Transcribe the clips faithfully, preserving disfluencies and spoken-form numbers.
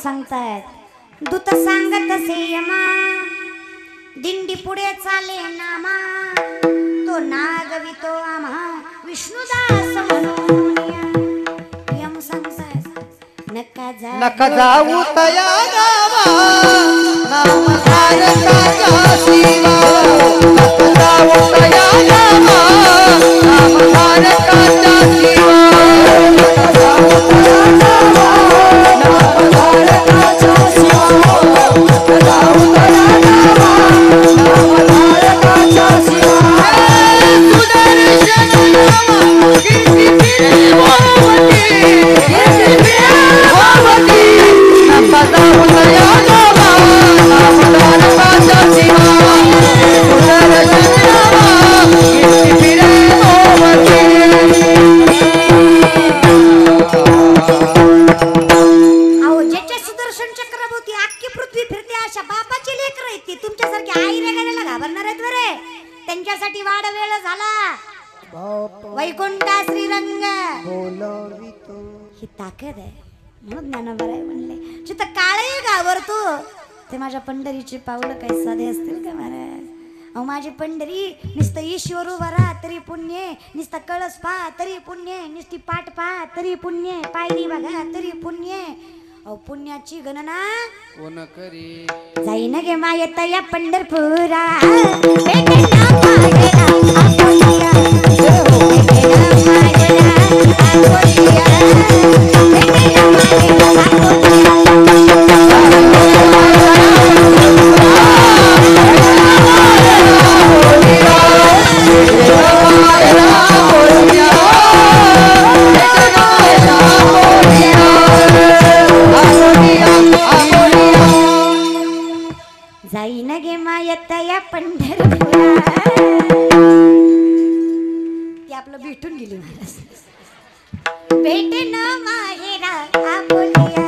सांगतायत दूत सांगत सेयमा दिंडी पुढे चाले नामा तो नागवितो आम्हा विष्णुदास म्हणून यम सांगतायत नका जा नका जाऊ तया गावा नाम धारकाचा शिवा नका जाऊ तया गावा नाम धारकाचा शिवा नका जाऊ तया गावा नाम धारकाचा शिवा नका जाऊ तया गावा नाम धारकाचा शिवा सुदर्शन नामा कीर्ती फिरे भगवती कीर्ती फिरे भगवती नका जाऊ तया गावा नाम धारकाचा शिवा सुदर्शन नामा कीर्ती फिरे भगवती अहो ज्याच्या सुदर्शन चक्रभोवती अख्खी पृथ्वी फिरते अशा बापाची लेकरं आहेत ती तुमच्यासारखी आई रेगायला घाबरणार आहेत बरे त्यांच्यासाठी वाढ वेळ झाला वैकुंठा श्रीरंग बोलवितो ही ताकद आहे म्हणून ज्ञानोबा आहे म्हणले जिथं काळही घाबरतो ते माझ्या पंढरीची पावलं काही साधे असतील का महाराज अहो माझी पंढरी नुसतं ईश्वर उभा राहा तरी पुण्य नुसतं कळस पहा तरी पुण्य नुसती पाठ पहा तरी पुण्य पायरी बघा तरी पुण्य अहो पुण्याची गणना कोण करी जाईन गे मायत या पंढरपुरा भेटे ना मागेला आपोलिया भेटे ना मागेला आपोलिया भेटे ना मागेला जाईन गे मायत या पंढरपुरा ती आपलं भेटून गेली महाराज भेटे न माहेरा आपोलिया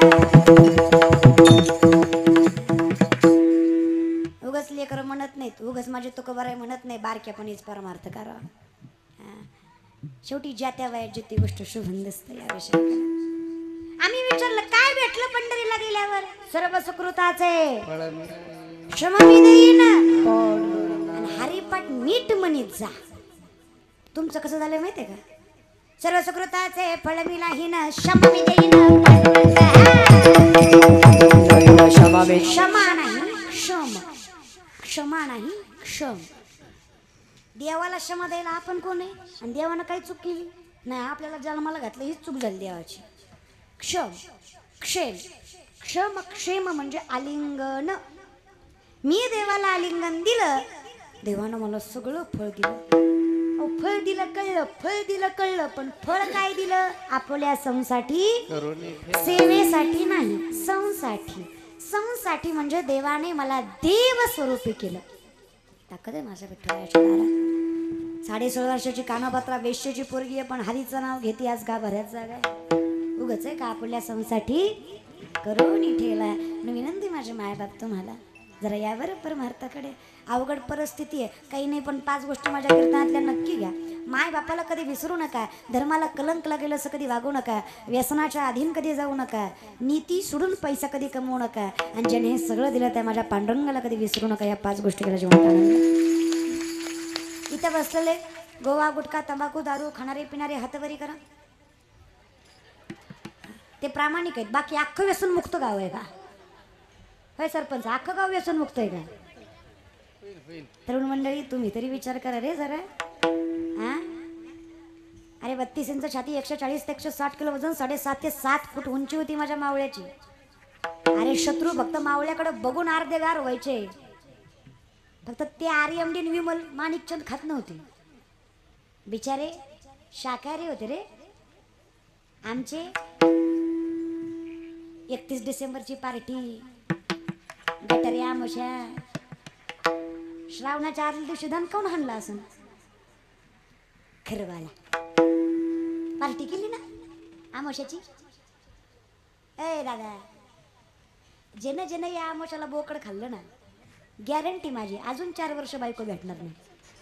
उगच लेकर म्हणत नाहीत उगच माझे तुकोबार आहे म्हणत नाही बारक्यापणीच परमार्थ करा शेवटी ज्या त्या वयात जिथे गोष्ट शुभन दिसतं या विषयाकडे आम्ही विचारलं काय भेटलं पंढरीला गेल्यावर सर्व सुकृताचे क्षमा मी देईन आणि हरिपाठ नीट म्हणीत जा तुमचं कसं झालं माहितीये का सर्व सुकृताचे फळ मिलाहीन क्षमा मी देईन क्षमा नाही क्षम क्षमा नाही क्षम देवाला क्षमा द्यायला आपण कोण आहे आणि देवानं काही चूक केली नाही आपल्याला जन्माला घातलं हीच चूक झाली देवाची क्षम क्षेम क्षम क्षेम म्हणजे आलिंगन मी देवाला आलिंगन दिलं देवानं मला सगळं फळ दिलं फळ दिलं कळलं फळ दिलं कळलं पण फळ काय दिलं आपल्या संसाठी सेवेसाठी नाही संसाठी संसाठी म्हणजे देवाने मला देव स्वरूपी केलं ताकद आहे माझ्या विठ्ठलाच्या दारात साडे सोळा वर्षाची कानापात्रा वेश्याची पोरगी आहे पण हरीचं नाव घेते आज का भऱ्याच जागा आहे उगच आहे का आपल्या संसाठी करून ठेला विनंती माझे मायबाप तुम्हाला जरा यावर परमार्थाकडे अवघड परिस्थिती आहे काही नाही पण पाच गोष्टी माझ्या कीर्तनातल्या नक्की घ्या माय बापाला कधी विसरू नका धर्माला कलंक लागेल असं कधी वागू नका व्यसनाच्या अधीन कधी जाऊ नका नीती सोडून पैसा कधी कमवू नका आणि ज्याने हे सगळं दिलं त्या माझ्या पांडुरंगाला कधी विसरू नका या पाच गोष्टी केल्या जीवनात आनंद इथे बसलेले गोवा गुटखा तंबाखू दारू खाणारे पिणारे हातवरी करा ते प्रामाणिक आहेत बाकी अख्खं व्यसन मुक्त गाव आहे का होय सरपंच अख्खं गाव व्यसन मुक्त आहे का तरुण मंडळी तुम्ही तरी विचार करा रे जरा हा अरे बत्तीस इंच छाती एकशे चाळीस ते एकशे साठ किलो वजन साडेसात ते सात फूट उंची होती माझ्या मावळ्याची अरे शत्रू फक्त मावळ्याकडे बघून अर्धे गार व्हायचे फक्त ते आर्यमडी विमल माणिकचंद खात नव्हते बिचारे शाकाहारी होते रे आमचे एकतीस डिसेंबरची पार्टी गटारी आमोशा श्रावणाच्या आदल्या दिवशी धन कोण हाणला असं खरवाला पार्टी केली ना आमोशाची ए दादा जेनं जेनं या आमोशाला बोकड खाल्लं ना गॅरंटी माझी अजून चार वर्ष बायको भेटणार नाही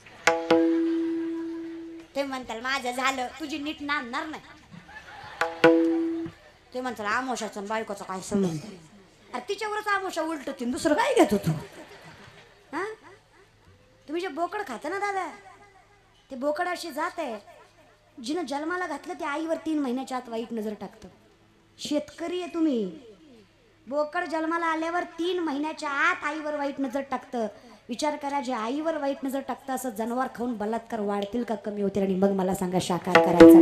ते म्हणताल माझं झालं तुझी नीट नांदणार नाही ते म्हणताल आमोशाचा बायकोचा काय संबंध अरे तिच्यावरच आमोशा उलट तीन दुसरं काय घेतो तू हा तुम्ही जे बोकड खाता ना दादा ते बोकड अशी जात आहे जिनं जन्माला घातलं ते आईवर तीन महिन्याच्या आत वाईट नजर टाकतं शेतकरी आहे तुम्ही बोकड जन्माला आल्यावर तीन महिन्याच्या आत आईवर वाईट नजर टाकतं विचार करा जे आईवर वाईट नजर टाकतं असं जनावर खाऊन बलात्कार वाढतील का कमी होतील आणि मग मला सांगा शाकाहार करायचा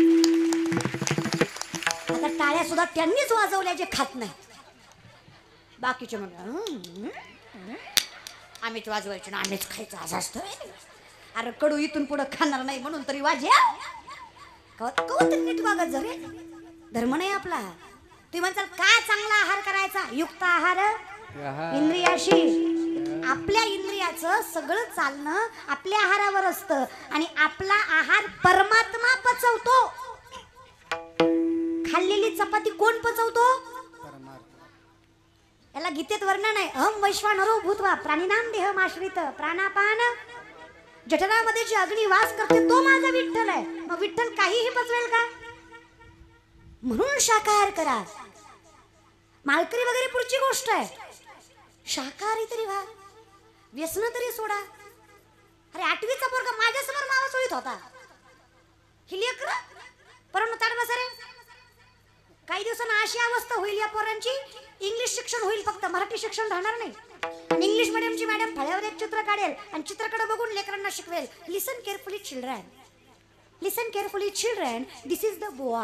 का आता टाळ्या सुद्धा त्यांनीच वाजवल्या जे खात नाही बाकीचे म्हणून आम्हीच वाजवायचे ना आम्हीच खायचं असं असतं अरे कडू इथून पुढं खाणार नाही म्हणून तरी वाज्या कवत नीट वागत जरे धर्म नाही आपला तुम्ही म्हणताल काय चांगला आहार करायचा युक्त आहार इंद्रियाशी आपल्या इंद्रियाचं सगळं चालणं आपल्या आहारावर असतं आणि आपला आहार परमात्मा पचवतो खाल्लेली चपाती कोण पचवतो याला गीतेत वर्णन आहे अहम वैश्वानरो भूत्वा प्राणिनाम देहम आश्रित प्राणापान जठरामध्ये जी अग्नी वास करते तो माझा विठ्ठल आहे मग विठ्ठल काहीही पचवेल का म्हणून शाकाहार करा मालकरी वगैरे पुढची गोष्ट आहे शाकाहारी तरी व्हा व्यसन तरी सोडा अरे आठवीचा पोरगा माझ्यासमोर मावा चोळीत होता ही लेकर परंतु ताड बसा रे काही दिवसांना अशी अवस्था होईल या पोरांची इंग्लिश शिक्षण होईल फक्त मराठी शिक्षण राहणार नाही आणि इंग्लिश मीडियमची मॅडम फळ्यावर एक चित्र काढेल आणि चित्राकडे बघून लेकरांना शिकवेल listen carefully children listen carefully children this is the boa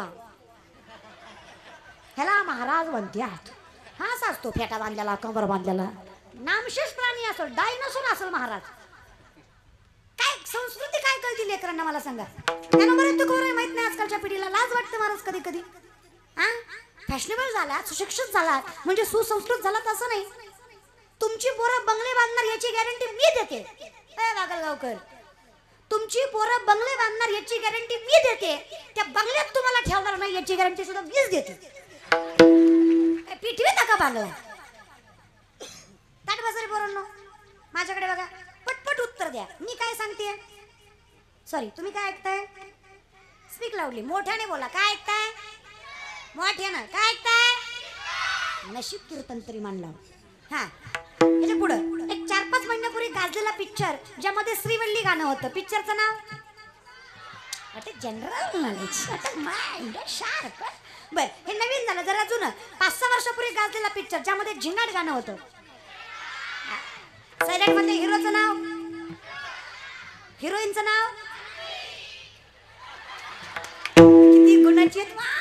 ह्याला महाराज म्हणतात हा असा असतो फेटा बांधलेला कंबर बांधलेला नामशेष प्राणी असेल डायनासोर असेल महाराज काय संस्कृती काय कळती लेकरांना मला सांगा त्यांना बरं तू कोण माहित नाही आजकालच्या पिढीला लाज वाटते महाराज कधी कधी हा फॅशनेबल झाला सुशिक्षित झाला म्हणजे सुसंस्कृत झाला तसं नाही तुमची पोरं बंगले बांधणार याची गॅरंटी मी देते ए वागलगावकर तुमची पोरं बंगले बांधणार याची गॅरंटी मी देते त्या बंगल्यात तुम्हाला ठेवणार नाही याची गॅरंटी सुद्धा मीच देते पिठवी टाका बांगला ताट बसा रे पोरांनो माझ्याकडे बघा पटपट उत्तर द्या मी काय सांगते सॉरी तुम्ही काय ऐकताय स्पीक लाऊडली मोठ्याने बोला काय ऐकताय मोठ्यानं काय ऐकताय नशीब कीर्तन तरी मानला हा याच्या पुढं एक चार पाच महिन्यापूर्वी गाजलेला पिक्चर ज्यामध्ये श्रीवल्ली गाणं होतं पिक्चरचं नाव आता जनरल नॉलेज आता माइंड शार्प बर हे नवीन झालं जरा जुनं पाच सहा वर्षापूर्वी गाजलेला पिक्चर ज्यामध्ये झिंगाट गाणं होतं सायलेंट मध्ये हिरोचं नाव हिरोईनचं नाव किती गुणाची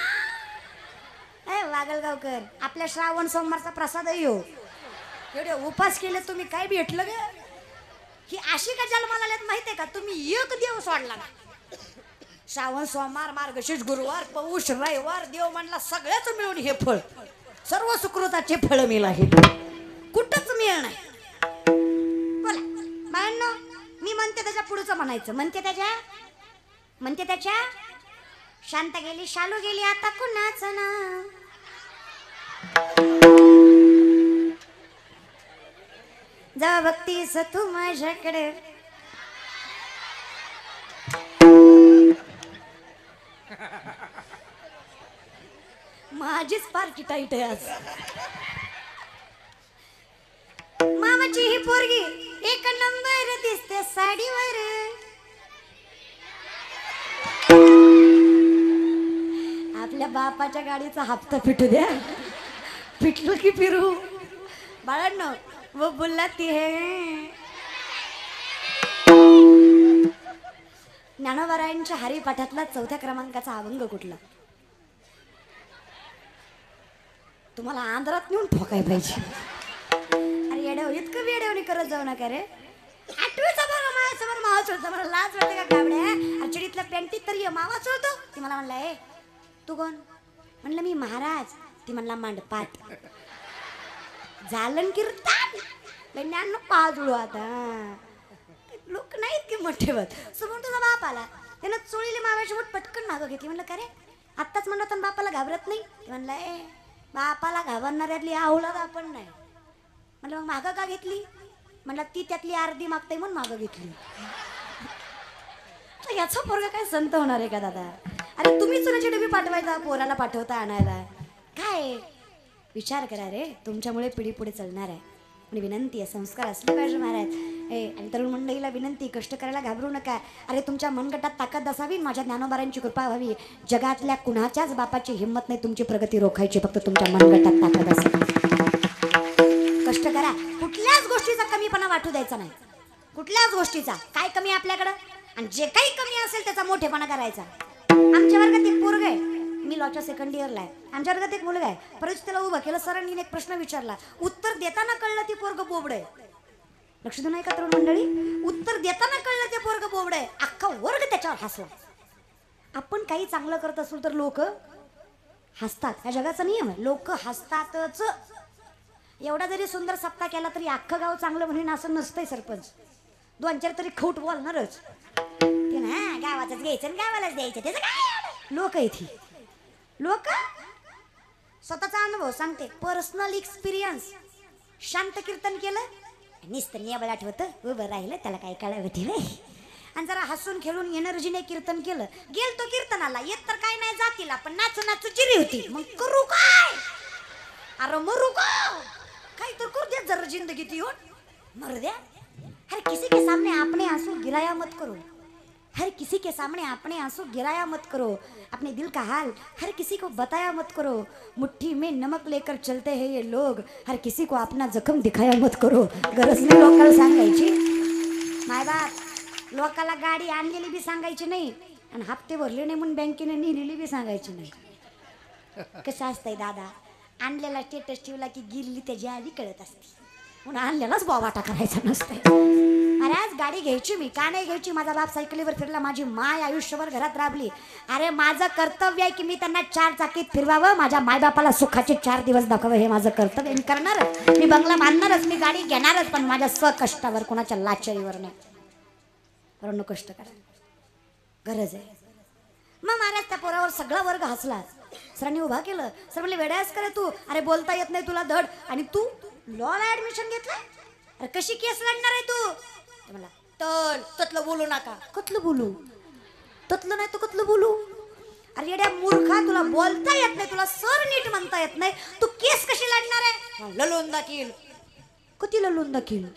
वागलगावकर आपल्या श्रावण सोमवारचा प्रसाद येऊ एवढे उपास केले तुम्ही काय भेटलं ग ही अशी का जन्माला आल्यात माहितीये का तुम्ही एक देव सोडला ना श्रावण सोमवार मार्गशीर्ष गुरुवार पौष रविवार देव म्हणला सगळ्याच मिळून हे फळ सर्व सुकृताचे फळ मिळा हे कुठंच मिळ नाही बोला बाळांनो मी म्हणते त्याच्या पुढचं म्हणायचं म्हणते त्याच्या म्हणते त्याच्या शांत गेली शालू गेली आता कुणाच ना जा भक्तीस तू माझ्याकडे माझीच पार्टी टाईट आहे आज मामाची ही पोरगी एक नंबर दिसते साडीवर आपल्या बापाच्या गाडीचा हप्ता फिटू द्या फिटलो की फिरू बाळांनो वो बुलाती है ज्ञानोबारायांच्या हरिपाठातला चौथ्या क्रमांकाचा अभंग कुठला तुम्हाला आंध्रात नेऊन ठोकाय पाहिजे अरे येड्या इतकं वेड्यावणी करत जाऊ नका रे आठवीचा बघा माझ्यासमोर मावा चोळतो मला लाज वाटते का गाबड्या अर्चडीतल्या पॅन्टीत तरी मावा चोळतो ती मला म्हणला ए तू कोण म्हणलं मी महाराज ती म्हणला मांडपाट झालं कीर्तन ज्ञान पाजुळू आता लोक नाहीत की मोठे ठेवत समोर तुझा बाप आला त्यानं चोळीले माव्याची बोट पटकन मागं घेतली म्हणलं का रे आत्ताच म्हणलं तर बापाला घाबरत नाही म्हणलं ए बापाला घाबरणाऱ्यातली औलाद आपण नाही म्हणलं मग मागं का घेतली म्हणलं ती त्यातली अर्धी मागताय म्हणून मागं घेतली याचा पोरगा काय संत होणार आहे का दादा अरे तुम्ही चुनाची डबी पाठवायचा पोराला पाठवता आणायला काय विचार करा रे, तुमच्यामुळे पिढी पुढे चालणार आहे. आणि विनंती आहे, संस्कार असले पाहिजे महाराज. ए आणि तरुण मंडळीला विनंती, कष्ट करायला घाबरू नका. अरे तुमच्या मनगटात ताकद असावी, माझ्या ज्ञानोबारांची कृपा व्हावी. जगातल्या कुणाच्याच बापाची हिंमत नाही तुमची प्रगती रोखायची, फक्त तुमच्या मनगटात ताकद असावी. कष्ट करा, कुठल्याच गोष्टीचा कमीपणा वाटू द्यायचा नाही. कुठल्याच गोष्टीचा काय कमी आपल्याकडं, आणि जे काही कमी असेल त्याचा मोठेपणा करायचा. आमच्या वर्गात एक पोरग आहे, मी लॉच्या सेकंड इयरला आहे. आमच्या वर्गात एक मुलगा आहे, परत त्याला उभं केलं, सरांनी एक प्रश्न विचारला, उत्तर देताना कळलं ती पोरग बोबड आहे. लक्ष देऊ नाही का तरुण मंडळी? उत्तर देताना कळलं ते पोरग बोबड आहे. अख्खा वर्ग त्याच्यावर हसला. आपण काही चांगलं करत असू तर लोक हसतात, ह्या जगाचा नियम आहे, लोक हसतातच. एवढा जरी सुंदर सप्ताह केला तरी अख्खं गाव चांगलं म्हणून असं नसतंय. सरपंच दोन चार तरी खोट बोलणारच. ते ना गावातच घ्यायचं आणि गावालाच द्यायचं, त्याचं काय लोक आहे ती लोक. स्वतःचा अनुभव सांगते, पर्सनल एक्सपिरियन्स. शांत कीर्तन केलं, नुसतं नेबळ आठवतं, उभं राहिलं, त्याला काय कळावती नाही. आणि जरा हसून खेळून एनर्जीने कीर्तन केलं, गेल तो कीर्तनाला, येत तर काय नाही जातीला, पण नाचू नाचू जिरी होती. मग करू काय? अरे मरू का? काही तर करू द्या जरा जिंदगीत येऊन, मरू द्या. हर किसी के सामने आपने आंसू गिराया मत करो. हर किसी के सामने आपने आंसू गिराया मत करो. अपने दिल का हाल हर किसी को बताया मत करो. मुट्ठी में नमक लेकर चलते हैं ये लोग. हर किसी को अपना जखम दिखाया मत करो. गरज नाही लोकांना सांगायची. मायबाप लोकाला गाडी आणलेली बी सांगायची नाही, आणि हप्ते भरले नाही म्हणून बँकेने नेलेली बी सांगायची नाही. कसं असतंय दादा, आणलेला स्टेटस ठेवला की गिरली त्याची आधी कळत असते, म्हणून आणलेलाच बोवाटा करायचा नसतंय. अरे आज गाडी घ्यायची, मी का नाही घ्यायची? माझा बाप सायकलीवर फिरला, माझी माय आयुष्यभर घरात राबली. अरे माझं कर्तव्य आहे की मी त्यांना चार चाकीत फिरवावं, माझ्या मायबापाला सुखाचे चार दिवस दाखवावं, हे माझं कर्तव्य. मी करणारच, मी बंगला बांधणारच, मी गाडी घेणारच, पण माझ्या स्वकष्टावर, कोणाच्या लाचारीवर नाही. बरोबर, कष्ट करा, गरज आहे. मग महाराज त्या पोरावर सगळा वर्ग हसला. सरांनी उभा केलं. सर म्हणले, वेड्यास करे तू, अरे बोलता येत नाही तुला धड, आणि तू लॉला ऍडमिशन घेतलंय? अरे कशी केस लढणार आहे तू? मला तर ततलं बोलू नका. कतलं बोलू? ततलं नाही तर कतलं बोलू? अरे येड्या मूर्खा, तुला बोलता येत नाही, तुला सर नीट म्हणता येत नाही, तू केस कशी लढणार आहे? ललून दाखील. कधी ललून दाखील?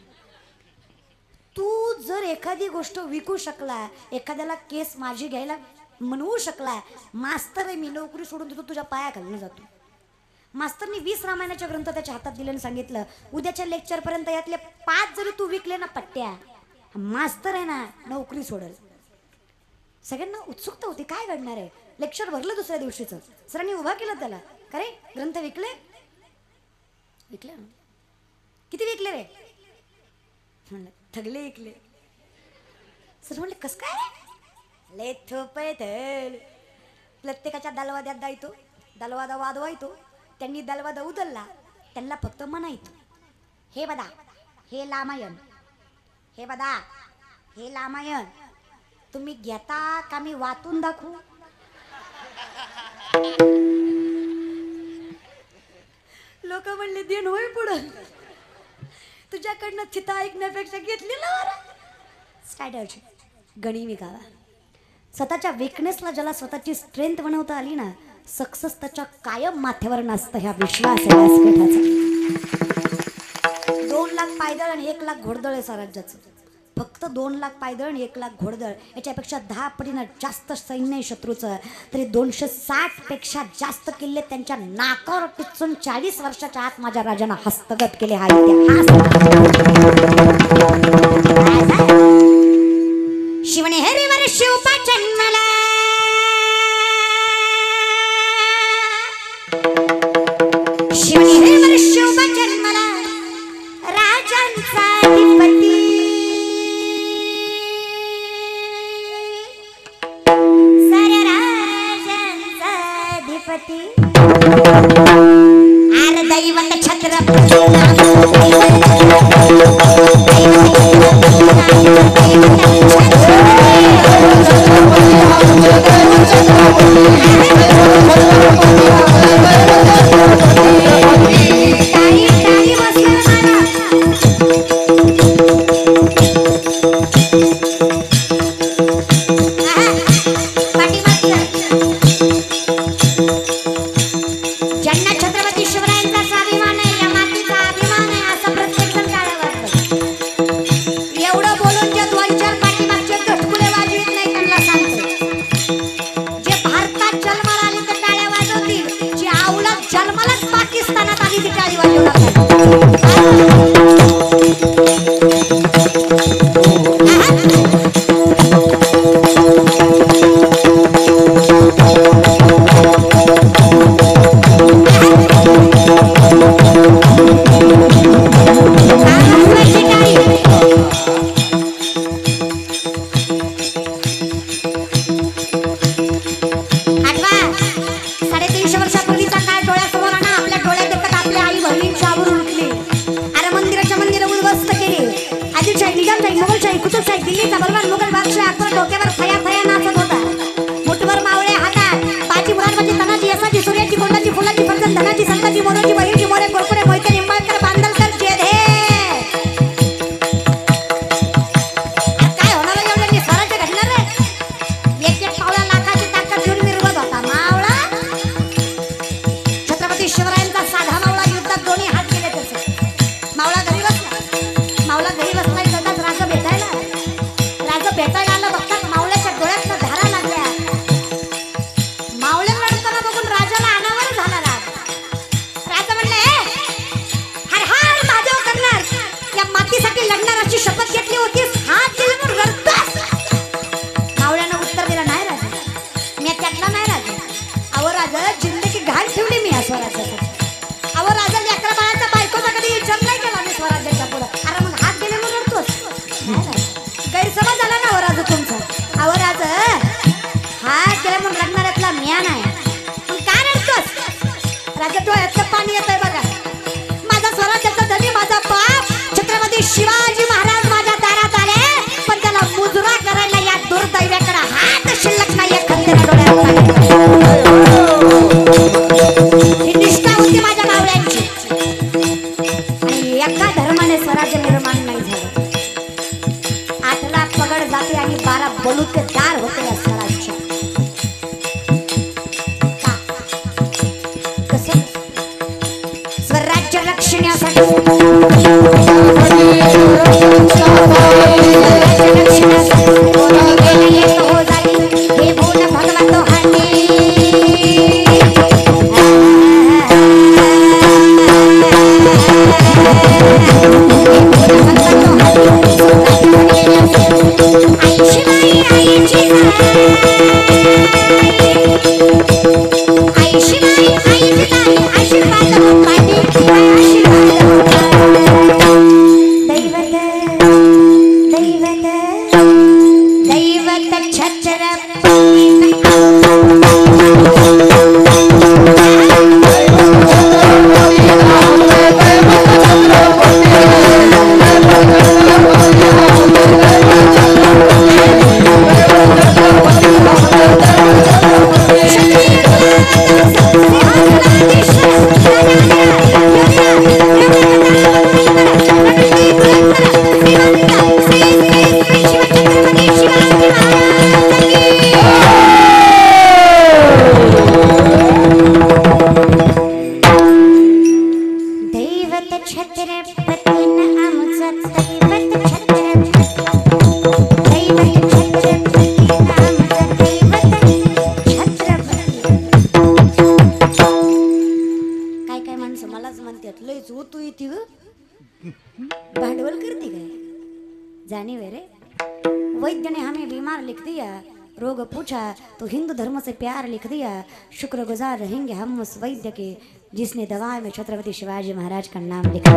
तू जर एखादी गोष्ट विकू शकला, एखाद्याला केस माझी घ्यायला म्हणवू शकला, मास्तर आहे मी, नोकरी सोडून देतो, तुझ्या पाया घालून जातो. मास्तरनी वीस रामायणाचे ग्रंथ त्याच्या हातात दिले आणि सांगितलं, उद्याच्या लेक्चर पर्यंत यातले पाच जरी तू विकले ना पट्ट्या, मास्तर आहे ना नोकरी सोडल. सगळ्यांना उत्सुकता होती, काय घडणार आहे. लेक्चर भरलं दुसऱ्या दिवशीचं. सरांनी उभा केलं त्याला, का रे ग्रंथ विकले? विकले. किती विकले रे? म्हणलं ठगले विकले. सर म्हणले कस काय? ले थोपे थल. प्रत्येकाच्या दलवाद्यात जायतो, दलवादा वादवायतो. त्यांनी दलवादा उदलला, त्यांना फक्त म्हणायचं, हे बदा हे लामायण, हे बदा हे लामायण तुम्ही घेता का मी वाचून दाखवू? लोक म्हणले देण होय पुढं, तुझ्याकडनं चिता ऐकण्यापेक्षा घेतलेलं स्टायडरची गणी मी गावा. स्वतःच्या विकनेसला ज्याला स्वतःची स्ट्रेंथ बनवता आली ना, सक्सेस त्याच्या कायम माथ्यावर नसतं. ह्या विश्वास आहे व्यासपीठाचा. दोन लाख पायदळ आणि एक लाख घोडदळ आहे स्वराज्याचं. फक्त दोन लाख पायदळ आणि एक लाख घोडदळ, याच्यापेक्षा दहा पटीनं जास्त सैन्य आहे शत्रूचं. तरी दोनशे साठ पेक्षा जास्त किल्ले त्यांच्या नाकावर टिचून चाळीस वर्षाच्या आत माझ्या राजानं हस्तगत केले. हा इतिहास. शिवने हरिवर शिवपा जन्मला, शिवने हरिवर शिवपा जन्मला, राजांचा अधिपती. साऱ्या राजांचा अधिपती. आर दैवत छत्रपती ज्यांना छत्रपती शिवराय शिवाजी महाराज माझ्या दारात आले, पण त्याला मुजरा करायला या दुर्दैवाकडे हात शिल्लक नाही. खंडेरा डोळ्यात ही निष्ठा होती माझ्या मावळ्यांची. आणि एका धर्माने स्वराज्य निर्माण नाही झालं. आठला पगड जाते आणि बारा बलुतेदार होते या स्वराज्य. कसं स्वराज्य रक्षण्यासाठी भांडवल करती गए जाने वे रे वैद्य ने हमें बीमार लिख दिया, रोग पूछा तो हिंदू धर्म से प्यार लिख दिया। शुक्रगुजार रहेंगे हम उस वैद्य के जिसने दवा में छत्रपति शिवाजी महाराज का नाम लिखा।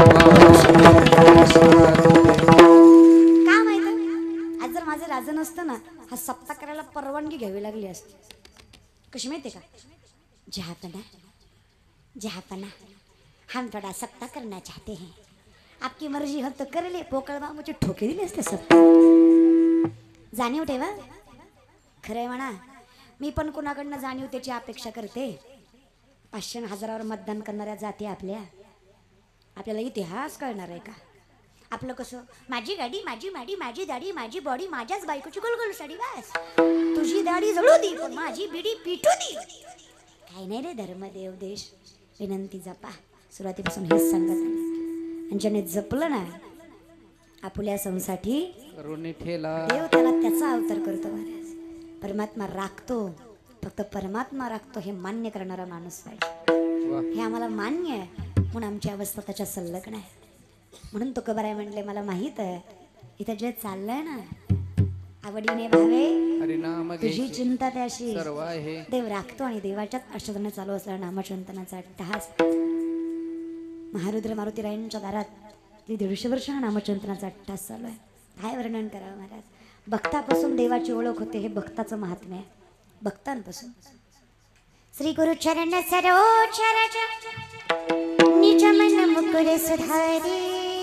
का माहिती आज जर माझं राज नसतं ना हा सप्ताह करायला परवानगी घ्यावी लागली असती. कशी माहिती का जहापना जहापना हम थोड़ा सप्ताह करना चाहते हैं, आपकी मर्जी हो तो कर ले. पोकळबा मुझे ठोके दिले असते सब. जाणीव ठेवा. खरंय म्हणा मी पण कोणाकडनं जाणीव त्याची अपेक्षा करते. पाचशे हजारावर मतदान करणाऱ्या जाती आपल्या आपल्याला इतिहास कळणार आहे का? आपलं कसं माझी गाडी माझी माडी माझी दाढी माझी बॉडी माझ्याच बायकोची गोलगोल साडी बस. तुझी दाढी जळू दे पण माझी बिडी पिटू दे. काय नाही रे धर्मदेव देश विनंती जपा. सुरुवातीपासून हेच सांगत आहे. आणि ज्याने जपलं ना आपुल्या संसाठी देव त्याला त्याचा अवतार करतो महाराज. परमात्मा राखतो फक्त परमात्मा राखतो हे मान्य करणारा माणूस पाहिजे. हे आम्हाला मान्य आहे. म्हणून आमची अवस्था त्याच्या संलग्न आहे. म्हणून तुकोबाराय म्हणले मला माहित आहे इथं जे चाललंय ना आवडीने भावे हरिनाम तुझी घ्यायचे चिंता त्याशी सर्व आहे. देव राखतो आणि देवाच्याच आश्रदाने चालू असलेला नामचिंतनाचा अट्टहास महारुद्र मारुतीरायांच्या दारात दीडशे वर्ष हा नामचिंतनाचा अट्टहास चालू आहे. काय वर्णन करावं महाराज. भक्तापासून देवाची ओळख होते हे भक्ताचं महात्म्य आहे. भक्तांपासून श्री गुरु चरण सरोचर निज मन मुकुर सुधारी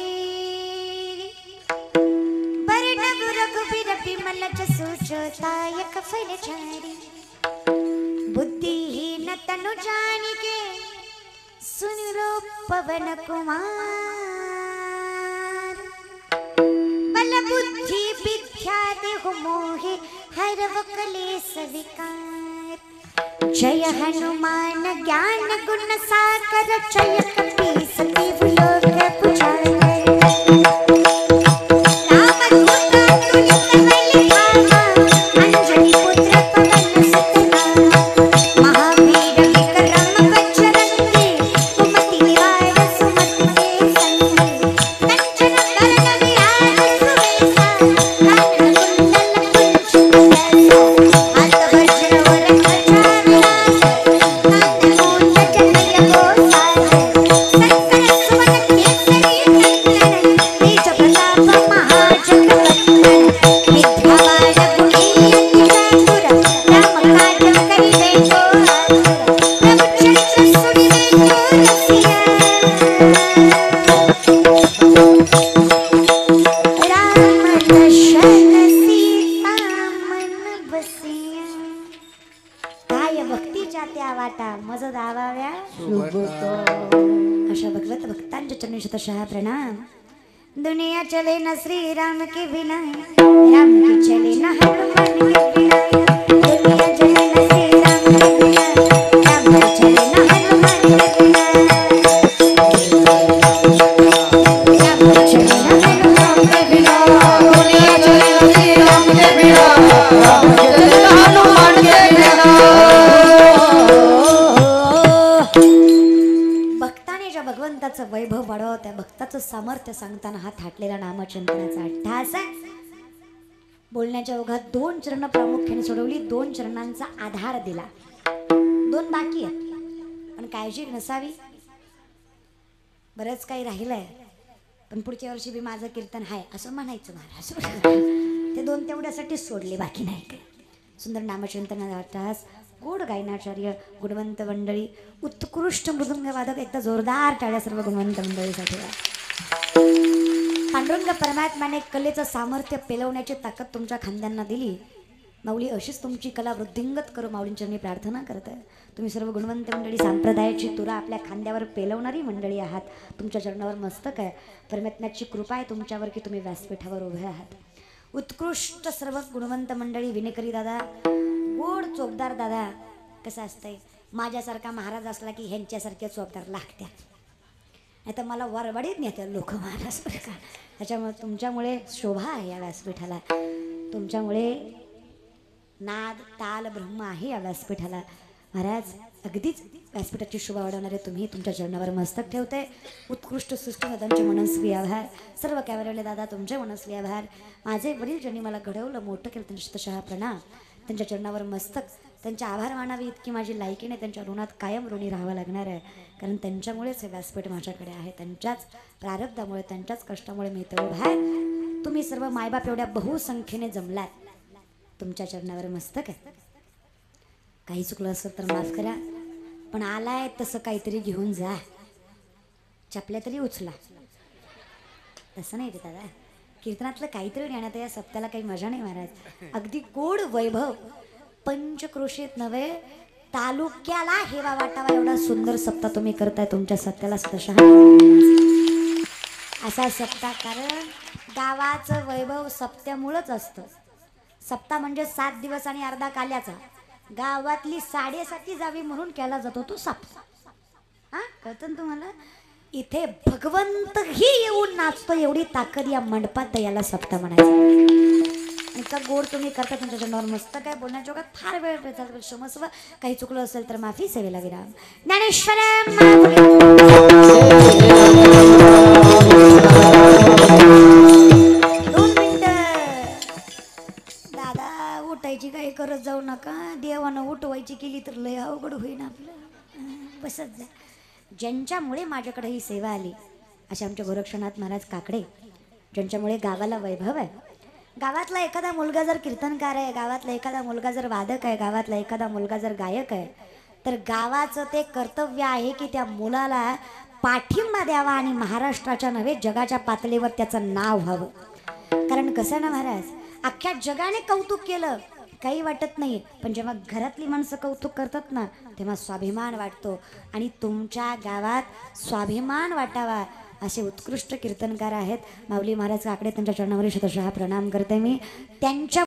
बरनगु रघुबीर बिमल जसु जोतायक फलचारी बुद्धिहीन तनु जानिके सुनिरो पवन कुमार बल बुद्धि विद्या देहु मोहि हरव क्लेश विकार जय हनुमान ज्ञान गुण सागर जय कपीस देव लोक पुजारी शतशः प्रणाम. दुनिया चले न श्री राम के बिना राम की चले न हनुमान के बिना दुनिया चले न श्री राम के बिना राम की चले न हनुमान के बिना राम की चले न हनुमान के बिना दुनिया चले न श्री राम के बिना राम की चले न हनुमान के बिना. भगवंताचं वैभव वाढव त्या भक्ताचं सामर्थ्य सांगताना हा थाटलेला नामचिंतनाचा अट्टहास आहे. बोलण्याच्या ओघात दोन चरण प्रामुख्याने सोडवली, दोन चरणांचा आधार दिला, दोन बाकी आहेत पण काळजी नसावी. बरंच काही राहिलंय पण पुढच्या वर्षी बी माझं कीर्तन आहे असं म्हणायचं महाराज. ते दोन तेवढ्यासाठीच सोडले बाकी नाही काय. सुंदर नामचिंतनाचा अट्टहास. गोड गायनाचार्य गुणवंत मंडळी, उत्कृष्ट मृदुंग वादक, एकदा जोरदार टाळ्या सर्व गुणवंत मंडळीसाठी. पांडुरंग परमात्म्याने कलेचं सामर्थ्य पेलवण्याची ताकद तुमच्या खांद्यांना दिली. माऊली अशीच तुमची कला वृद्धिंगत करू माऊलींची मी प्रार्थना करत आहे. तुम्ही सर्व गुणवंत मंडळी संप्रदायाची तुरा आपल्या खांद्यावर पेलवणारी मंडळी आहात. तुमच्या चरणावर मस्तक आहे. परमात्म्याची कृपा आहे तुमच्यावर की तुम्ही व्यासपीठावर उभे आहात. उत्कृष्ट सर्व गुणवंत मंडळी, विनेकरी दादा, गोड चोपदार दादा. कसं असतंय माझ्यासारखा महाराज असला की ह्यांच्यासारखे चोपदार लागतात, नाही तर मला वरवडीत नेतात लोक महाराज बरं का. त्याच्यामुळे तुमच्यामुळे शोभा आहे या व्यासपीठाला, तुमच्यामुळे नाद ताल ब्रह्म आहे या व्यासपीठाला. महाराज अगदीच व्यासपीठाची शोभा वाढवणारे तुम्ही, तुमच्या चरणावर मस्तक ठेवते. उत्कृष्ट सृष्टीदादांचे मनस्वी आभार. सर्व कॅमेराले दादा तुमचे मनस्वी आभार. माझे वडील ज्यांनी मला घडवलं मोठं केलं त्यांच्या शतशः प्रणाम. त्यांच्या चरणावर मस्तक, त्यांचे आभार मानावे इतकी माझी लायकी नाही. त्यांच्या ऋणात कायम ऋणी राहावं लागणार आहे, कारण त्यांच्यामुळेच हे व्यासपीठ माझ्याकडे आहे. त्यांच्याच प्रारब्धामुळे, त्यांच्याच कष्टामुळे मी इथं उभा आहे. तुम्ही सर्व मायबाप एवढ्या बहुसंख्येने जमलात, तुमच्या चरणावर मस्तक आहे. काही चुकलं असेल तर माफ करा, पण आलाय तसं काहीतरी घेऊन जा, चपल्या तरी उचला. तसं नाही रे दादा, कीर्तनातलं काहीतरी नेण्यात या सप्त्याला काही मजा नाही महाराज. अगदी गोड वैभव, पंचक्रोशीत नव्हे तालुक्याला हेवा वाटावा एवढा सुंदर सप्ताह तुम्ही करताय. तुमच्या सप्त्याला शतशः असा सप्ताह, कारण गावाचं वैभव सप्त्यामुळंच असतं. सप्ताह म्हणजे सात दिवस आणि अर्धा काल्याचा. गावातली साडेसाती जावी म्हणून केला जातो तो सप्ताह. हा कळतं ना तुम्हाला. इथे भगवंत ही येऊन नाचतो एवढी ताकद या मंडपात, याला सप्ताह म्हणायचं. इतका गोड तुम्ही करता तुमच्या चरणावर मस्त काय बोलण्याच्या ओघात फार वेळ बेचाल क्षमस्व काही चुकलं असेल तर माफी सेवेला विराम. ज्ञानेश्वर दोन मिनिटं दादा उठायची काही करत जाऊ नका. देवानं उठवायची केली तर लय अवघड होईन आपलं. बसत जा. ज्यांच्यामुळे माझ्याकडे ही सेवा आली असे आमचे गोरक्षनाथ महाराज काकडे, ज्यांच्यामुळे गावाला वैभव आहे. गावातला एखादा मुलगा जर कीर्तनकार आहे, गावातला एखादा मुलगा जर वादक आहे, गावातला एखादा मुलगा जर गायक आहे, तर गावाचं ते कर्तव्य आहे की त्या मुलाला पाठिंबा द्यावा आणि महाराष्ट्राच्या नव्हे जगाच्या पातळीवर त्याचं नाव व्हावं. कारण कसं ना महाराज, अख्ख्या जगाने कौतुक केलं काही वाटत नाही, पण जेव्हा घरातली माणसं कौतुक करतात ना तेव्हा स्वाभिमान वाटतो. आणि तुमच्या गावात स्वाभिमान वाटावा असे उत्कृष्ट कीर्तनकार आहेत माऊली महाराज काकडे. त्यांच्या चरणावरी शतशः प्रणाम करते मी. त्यांच्या